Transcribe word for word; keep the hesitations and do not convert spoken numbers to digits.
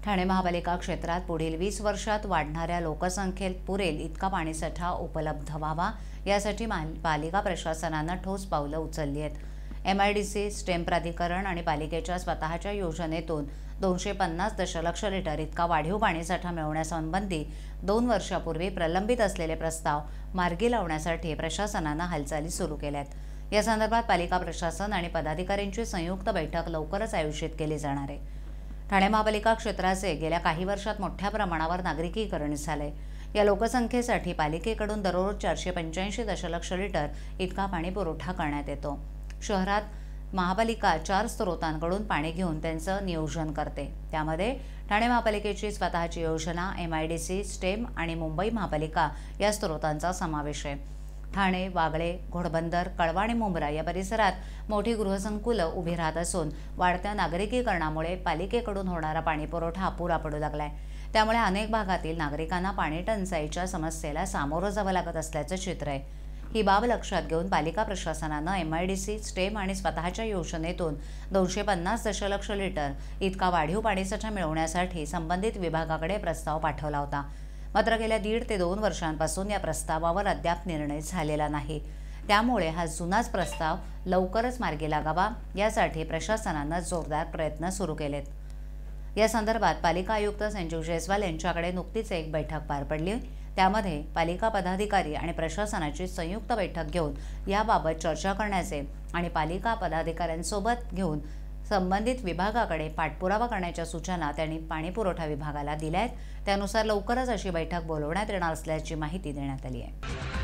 ठाणे महापालिका क्षेत्रात पुढील वीस वर्षात वाढणाऱ्या लोकसंख्येत पुरेल इतका पाणीसाठा उपलब्ध व्हावा यासाठी पालिका प्रशासनानं ठोस पावलं उचलली आहेत। M I D C, STEM प्राधिकरण आणि पालिकेच्या स्वतःच्या योजनेतून दोनशे पन्नास दशलक्ष लिटर इतका वाढीव पाणीसाठा मिळवण्यासंबंधी दोन वर्षापूर्वी प्रलंबित असलेले प्रस्ताव मार्गी लावण्यासाठी प्रशासनानं हालचाली सुरू केल्या आहेत। या संदर्भात पालिका प्रशासन आणि पदाधिकाऱ्यांची संयुक्त बैठक लवकरच आयोजित केली जाणार आहे। ठाणे महापालिका क्षेत्राचे गेल्या काही वर्षात मोठ्या प्रमाणावर नागरिकीकरण झाले। या लोकसंख्येसाठी पालिकेकडून दररोज चारशे पंच्याऐंशी दशलक्ष लिटर इतका पाणी पुरवठा करण्यात येतो। शहरात महापालिका चार स्रोतांकडून पाणी घेऊन त्यांचं नियोजन करते। त्यामध्ये ठाणे महापालिकेची स्वतःची योजना, M I D C, STEM आणि मुंबई महापालिका या स्रोतांचा समावेश आहे। ठाणे, वागळे, घोडबंदर, कळवा आणि मुंब्रा या परिसरात मोठी गृहसंकुलं उभी राहत असून वाढत्या नागरिकीकरणामुळे पालिकेकडून होणारा पाणी पुरवठा अपुरा पडू लागलाय। त्यामुळे अनेक भागातील नागरिकांना पाणी टंचाईच्या समस्येला सामोरं जावं लागत असल्याचं चित्र आहे। ही बाब लक्षात घेऊन पालिका प्रशासनानं M I D C, STEM आणि स्वतःच्या योजनेतून दोनशे पन्नास दशलक्ष लिटर इतका वाढीव पाणीसाठा मिळवण्यासाठी संबंधित विभागाकडे प्रस्ताव पाठवला होता। मात्र गेल्या दीड ते दोन वर्षांपासून या प्रस्तावावर अद्याप निर्णय झालेला नाही। त्यामुळे हा जुनाच प्रस्ताव लवकरच मार्गी लागावा यासाठी प्रशासनानं जोरदार प्रयत्न सुरू केलेत। या संदर्भात पालिका आयुक्त संजीव जयस्वाल यांच्याकडे नुकतीच एक बैठक पार पडली। त्यामध्ये पालिका पदाधिकारी आणि प्रशासनाची संयुक्त बैठक घेऊन याबाबत चर्चा करण्याचे आणि पालिका पदाधिकाऱ्यांसोबत घेऊन संबंधित विभागाकडे पाठपुरावा करण्याच्या सूचना त्यांनी पाणीपुरवठा विभागाला दिल्या आहेत। त्यानुसार लवकरच अशी बैठक बोलवण्यात येणार असल्याची माहिती देण्यात आली आहे।